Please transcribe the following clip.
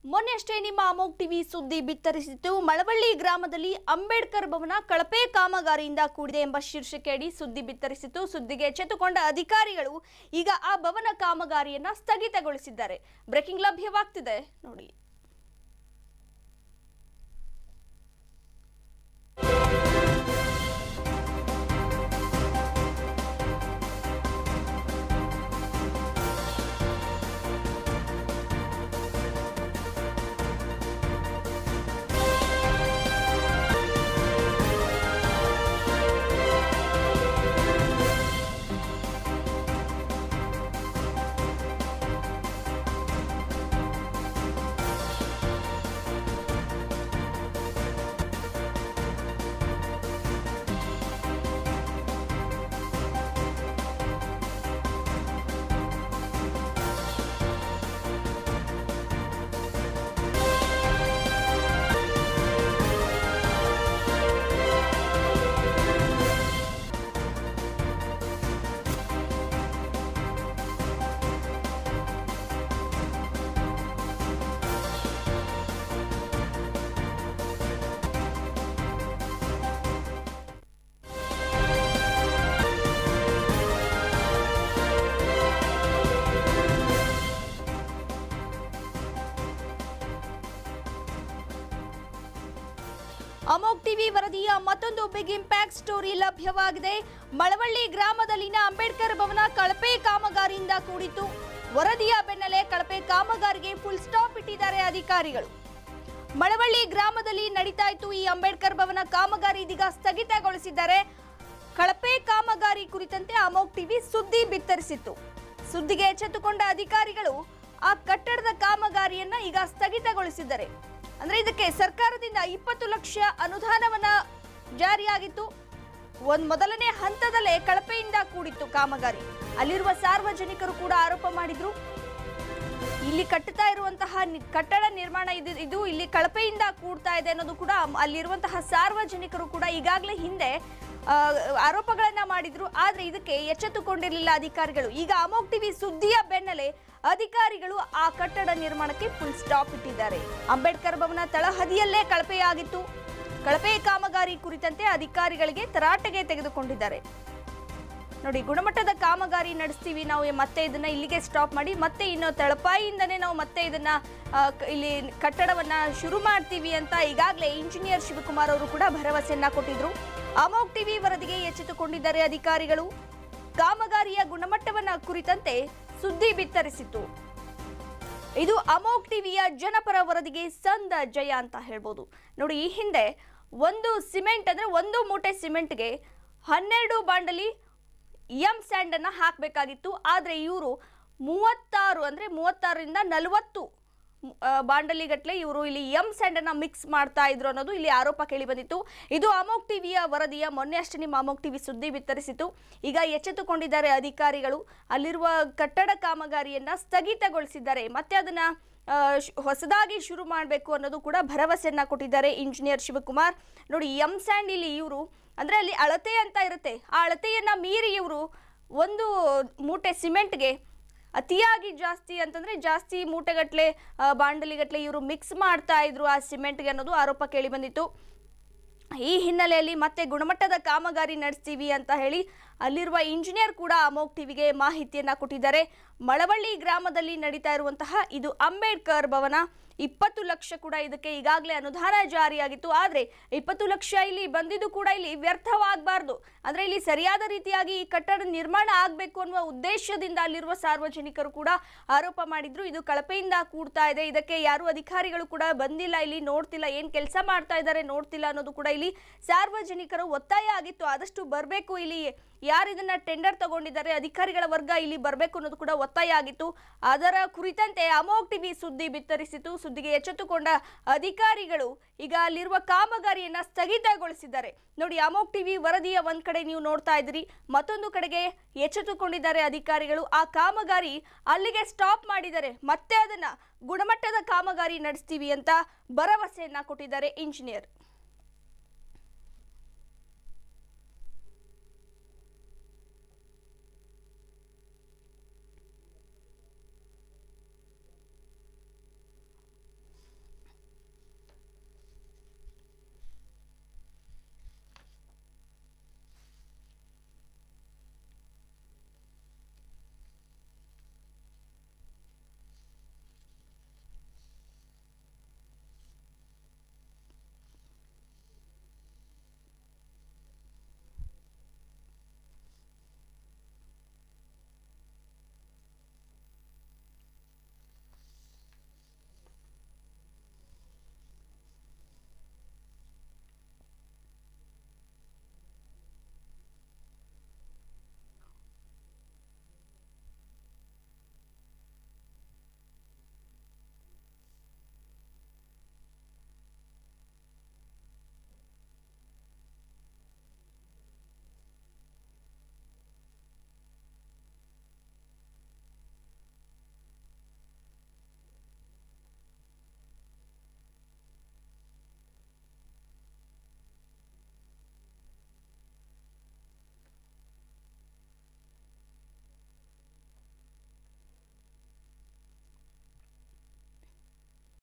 ಮೊನ್ನೆಯಷ್ಟೇ ನಿಮ್ಮ ಅಮೋಘ್ ಟಿವಿ ಸುದ್ದಿ ಬಿತ್ತರಿಸಿತು. ಮಳವಳ್ಳಿ ಗ್ರಾಮದಲ್ಲಿ ಅಂಬೇಡ್ಕರ್ ಭವನ ಕಳಪೆ ಕಾಮಗಾರಿಯಿಂದ ಕೂಡಿದೆ ಎಂಬ ಶೀರ್ಷಿಕೆಯಡಿ ಸುದ್ದಿ ಬಿತ್ತರಿಸಿತು. ಸುದ್ದಿಗೆ ಎಚ್ಚೆತ್ತುಕೊಂಡ ಅಧಿಕಾರಿಗಳು ಈಗ ಆ ಭವನ ಕಾಮಗಾರಿಯನ್ನ ಸ್ಥಗಿತಗೊಳಿಸಿದ್ದಾರೆ. ಬ್ರೇಕಿಂಗ್ ಲಭ್ಯವಾಗ್ತಿದೆ ನೋಡಿ. ಅಮೋಘ್ ಟಿವಿ ವರದಿಯ ಮತ್ತೊಂದು ಬಿಗ್ ಇಂಪ್ಯಾಕ್ಟ್ ಸ್ಟೋರಿ ಲಭ್ಯವಾಗಿದೆ. ಮಳವಳ್ಳಿ ಗ್ರಾಮದಲ್ಲಿನ ಅಂಬೇಡ್ಕರ್ ಭವನ ಕಳಪೆ ಕಾಮಗಾರಿಯಿಂದ ಕೂಡಿತು. ವರದಿಯ ಬೆನ್ನಲ್ಲೇ ಕಳಪೆ ಕಾಮಗಾರಿಗೆ ಫುಲ್ ಸ್ಟಾಪ್ ಇಟ್ಟಿದ್ದಾರೆ ಅಧಿಕಾರಿಗಳು. ಮಳವಳ್ಳಿ ಗ್ರಾಮದಲ್ಲಿ ನಡೀತಾ ಇತ್ತು ಈ ಅಂಬೇಡ್ಕರ್ ಭವನ ಕಾಮಗಾರಿ, ಇದೀಗ ಸ್ಥಗಿತಗೊಳಿಸಿದ್ದಾರೆ. ಕಳಪೆ ಕಾಮಗಾರಿ ಕುರಿತಂತೆ ಅಮೋಘ್ ಟಿವಿ ಸುದ್ದಿ ಬಿತ್ತರಿಸಿತ್ತು. ಸುದ್ದಿಗೆ ಎಚ್ಚೆತ್ತುಕೊಂಡ ಅಧಿಕಾರಿಗಳು ಆ ಕಟ್ಟಡದ ಕಾಮಗಾರಿಯನ್ನ ಈಗ ಸ್ಥಗಿತಗೊಳಿಸಿದ್ದಾರೆ. ಅಂದ್ರೆ ಇದಕ್ಕೆ ಸರ್ಕಾರದಿಂದ 20 ಲಕ್ಷ ಅನುದಾನವನ್ನ ಜಾರಿಯಾಗಿತ್ತು. ಮೊದಲನೇ ಹಂತದಲ್ಲೇ ಕಳಪೆಯಿಂದ ಕೂಡಿತ್ತು ಕಾಮಗಾರಿ. ಅಲ್ಲಿರುವ ಸಾರ್ವಜನಿಕರು ಕೂಡ ಆರೋಪ ಮಾಡಿದ್ರು, ಇಲ್ಲಿ ಕಟ್ಟುತ್ತಾ ಇರುವಂತಹ ಕಟ್ಟಡ ನಿರ್ಮಾಣ ಇದು ಇಲ್ಲಿ ಕಳಪೆಯಿಂದ ಕೂಡ್ತಾ ಇದೆ ಅನ್ನೋದು ಕೂಡ ಅಲ್ಲಿರುವಂತಹ ಸಾರ್ವಜನಿಕರು ಕೂಡ ಈಗಾಗಲೇ ಹಿಂದೆ ಆರೋಪಗಳನ್ನ ಮಾಡಿದ್ರು. ಆದ್ರೆ ಇದಕ್ಕೆ ಎಚ್ಚೆತ್ತುಕೊಂಡಿರಲಿಲ್ಲ ಅಧಿಕಾರಿಗಳು. ಈಗ ಅಮೋಘ್ ಟಿವಿ ಸುದ್ದಿಯ ಬೆನ್ನಲ್ಲೇ ಅಧಿಕಾರಿಗಳು ಆ ಕಟ್ಟಡ ನಿರ್ಮಾಣಕ್ಕೆ ಫುಲ್ ಸ್ಟಾಪ್ ಇಟ್ಟಿದ್ದಾರೆ. ಅಂಬೇಡ್ಕರ್ ಭವನ ತಳಹದಿಯಲ್ಲೇ ಕಳಪೆಯಾಗಿತ್ತು. ಕಳಪೆ ಕಾಮಗಾರಿ ಕುರಿತಂತೆ ಅಧಿಕಾರಿಗಳಿಗೆ ತರಾಟೆಗೆ ತೆಗೆದುಕೊಂಡಿದ್ದಾರೆ. ನೋಡಿ, ಗುಣಮಟ್ಟದ ಕಾಮಗಾರಿ ನಡೆಸ್ತೀವಿ ನಾವು, ಮತ್ತೆ ಇದನ್ನ ಇಲ್ಲಿಗೆ ಸ್ಟಾಪ್ ಮಾಡಿ ಮತ್ತೆ ಇನ್ನು ತಳಪಾಯಿಂದನೇ ನಾವು ಮತ್ತೆ ಇದನ್ನ ಇಲ್ಲಿ ಕಟ್ಟಡವನ್ನ ಶುರು ಮಾಡ್ತೀವಿ ಅಂತ ಈಗಾಗಲೇ ಇಂಜಿನಿಯರ್ ಶಿವಕುಮಾರ್ ಅವರು ಕೂಡ ಭರವಸೆಯನ್ನ ಕೊಟ್ಟಿದ್ರು. ಅಮೋಘ್ ಟಿವಿ ವರದಿಗೆ ಎಚ್ಚೆತ್ತುಕೊಂಡಿದ್ದಾರೆ ಅಧಿಕಾರಿಗಳು. ಕಾಮಗಾರಿಯ ಗುಣಮಟ್ಟವನ್ನ ಕುರಿತಂತೆ ಸುದ್ದಿ ಬಿತ್ತರಿಸಿತು. ಇದು ಅಮೋಘ್ ಟಿವಿಯ ಜನಪರ ವರದಿಗೆ ಸಂದ ಜಯ ಅಂತ ಹೇಳ್ಬೋದು. ನೋಡಿ, ಈ ಹಿಂದೆ ಒಂದು ಸಿಮೆಂಟ್ ಅಂದ್ರೆ ಒಂದು ಮೂಟೆ ಸಿಮೆಂಟ್ಗೆ 12 ಬಾಂಡಲಿ ಸ್ಯಾಂಡ್ ಅನ್ನ ಹಾಕಬೇಕಾಗಿತ್ತು. ಆದ್ರೆ ಇವರು 36ರಿಂದ 40 ಬಾಂಡಲಿಗಟ್ಲೆ ಇವರು ಇಲ್ಲಿ ಸ್ಯಾಂಡ್ ಅನ್ನ ಮಿಕ್ಸ್ ಮಾಡ್ತಾ ಇದ್ರು ಅನ್ನೋದು ಇಲ್ಲಿ ಆರೋಪ ಕೇಳಿ ಬಂದಿತ್ತು. ಇದು ಅಮೋಘ್ ಟಿವಿಯ ವರದಿಯ ಮೊನ್ನೆ ಅಷ್ಟೇ ನಿಮ್ಮ ಅಮೋಘ್ ಟಿವಿ ಸುದ್ದಿ ಬಿತ್ತರಿಸಿತು. ಈಗ ಎಚ್ಚೆತ್ತುಕೊಂಡಿದ್ದಾರೆ ಅಧಿಕಾರಿಗಳು. ಅಲ್ಲಿರುವ ಕಟ್ಟಡ ಕಾಮಗಾರಿಯನ್ನ ಸ್ಥಗಿತಗೊಳಿಸಿದ್ದಾರೆ. ಮತ್ತೆ ಅದನ್ನ ಹೊಸದಾಗಿ ಶುರು ಮಾಡಬೇಕು ಅನ್ನೋದು ಕೂಡ ಭರವಸೆಯನ್ನ ಕೊಟ್ಟಿದ್ದಾರೆ ಇಂಜಿನಿಯರ್ ಶಿವಕುಮಾರ್. ನೋಡಿ, ಸ್ಯಾಂಡ್ ಇಲ್ಲಿ ಇವರು ಅಂದ್ರೆ ಅಲ್ಲಿ ಅಳತೆ ಅಂತ ಇರುತ್ತೆ, ಆ ಅಳತೆಯನ್ನ ಮೀರಿ ಇವರು ಒಂದು ಮೂಟೆ ಸಿಮೆಂಟ್ಗೆ ಅತಿಯಾಗಿ ಜಾಸ್ತಿ ಅಂತಂದ್ರೆ ಜಾಸ್ತಿ ಮೂಟೆಗಟ್ಲೆ ಬಾಂಡಲಿಗಟ್ಲೆ ಇವರು ಮಿಕ್ಸ್ ಮಾಡ್ತಾ ಇದ್ರು ಆ ಸಿಮೆಂಟ್ಗೆ ಅನ್ನೋದು ಆರೋಪ ಕೇಳಿ ಬಂದಿತ್ತು. ಈ ಹಿನ್ನೆಲೆಯಲ್ಲಿ ಮತ್ತೆ ಗುಣಮಟ್ಟದ ಕಾಮಗಾರಿ ನಡೆಸ್ತೀವಿ ಅಂತ ಹೇಳಿ ಅಲ್ಲಿರುವ ಇಂಜಿನಿಯರ್ ಕೂಡ ಅಮೋಘ್ ಟಿವಿಗೆ ಮಾಹಿತಿಯನ್ನ ಕೊಟ್ಟಿದ್ದಾರೆ. ಮಳವಳ್ಳಿ ಗ್ರಾಮದಲ್ಲಿ ನಡೀತಾ ಇರುವಂತಹ ಇದು ಅಂಬೇಡ್ಕರ್ ಭವನ. 20 ಲಕ್ಷ ಕೂಡ ಇದಕ್ಕೆ ಈಗಾಗಲೇ ಅನುದಾನ ಜಾರಿಯಾಗಿತ್ತು. ಆದ್ರೆ 20 ಲಕ್ಷ ಇಲ್ಲಿ ಬಂದಿದ್ದು ಕೂಡ ಇಲ್ಲಿ ವ್ಯರ್ಥವಾಗಬಾರ್ದು, ಅಂದ್ರೆ ಇಲ್ಲಿ ಸರಿಯಾದ ರೀತಿಯಾಗಿ ಈ ಕಟ್ಟಡ ನಿರ್ಮಾಣ ಆಗಬೇಕು ಅನ್ನುವ ಉದ್ದೇಶದಿಂದ ಅಲ್ಲಿರುವ ಸಾರ್ವಜನಿಕರು ಕೂಡ ಆರೋಪ ಮಾಡಿದ್ರು. ಇದು ಕಳಪೆಯಿಂದ ಕೂಡ್ತಾ ಇದೆ, ಇದಕ್ಕೆ ಯಾರು ಅಧಿಕಾರಿಗಳು ಕೂಡ ಬಂದಿಲ್ಲ, ಇಲ್ಲಿ ನೋಡ್ತಿಲ್ಲ, ಏನ್ ಕೆಲಸ ಮಾಡ್ತಾ ಇದ್ದಾರೆ ನೋಡ್ತಿಲ್ಲ ಅನ್ನೋದು ಕೂಡ ಇಲ್ಲಿ ಸಾರ್ವಜನಿಕರ ಒತ್ತಾಯ ಆಗಿತ್ತು. ಆದಷ್ಟು ಬರಬೇಕು, ಇಲ್ಲಿ ಯಾರು ಇದನ್ನ ಟೆಂಡರ್ ತಗೊಂಡಿದ್ದಾರೆ ಅಧಿಕಾರಿಗಳ ವರ್ಗ ಇಲ್ಲಿ ಬರಬೇಕು ಅನ್ನೋದು ಕೂಡ ಒತ್ತಾಯ ಆಗಿತ್ತು. ಅದರ ಕುರಿತಂತೆ ಅಮೋಘ್ ಟಿವಿ ಸುದ್ದಿ ಬಿತ್ತರಿಸಿತು. ಸುದ್ದಿಗೆ ಎಚ್ಚೆತ್ತುಕೊಂಡ ಅಧಿಕಾರಿಗಳು ಈಗ ಅಲ್ಲಿರುವ ಕಾಮಗಾರಿಯನ್ನ ಸ್ಥಗಿತಗೊಳಿಸಿದ್ದಾರೆ. ನೋಡಿ, ಅಮೋಘ್ ಟಿವಿ ವರದಿಯ ಒಂದ್ ಕಡೆ ನೀವು ನೋಡ್ತಾ ಇದ್ದೀರಿ, ಮತ್ತೊಂದು ಕಡೆಗೆ ಎಚ್ಚೆತ್ತುಕೊಂಡಿದ್ದಾರೆ ಅಧಿಕಾರಿಗಳು. ಆ ಕಾಮಗಾರಿ ಅಲ್ಲಿಗೆ ಸ್ಟಾಪ್ ಮಾಡಿದ್ದಾರೆ, ಮತ್ತೆ ಅದನ್ನ ಗುಣಮಟ್ಟದ ಕಾಮಗಾರಿ ನಡೆಸ್ತೀವಿ ಅಂತ ಭರವಸೆಯನ್ನ ಕೊಟ್ಟಿದ್ದಾರೆ ಇಂಜಿನಿಯರ್.